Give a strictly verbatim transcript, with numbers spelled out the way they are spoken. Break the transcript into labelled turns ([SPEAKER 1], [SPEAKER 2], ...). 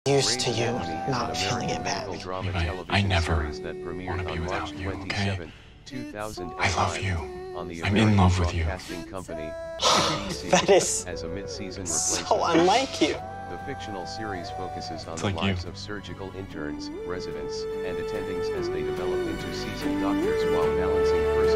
[SPEAKER 1] used to you not feeling it badly.
[SPEAKER 2] Levi, I never want to be without you, okay? I love you. I'm in love with you.
[SPEAKER 1] That is so unlike you.
[SPEAKER 3] The fictional series focuses on
[SPEAKER 2] It's
[SPEAKER 3] the
[SPEAKER 2] like
[SPEAKER 3] lives
[SPEAKER 2] you.
[SPEAKER 3] of surgical interns, residents, and attendings as they develop into seasoned doctors while balancing personal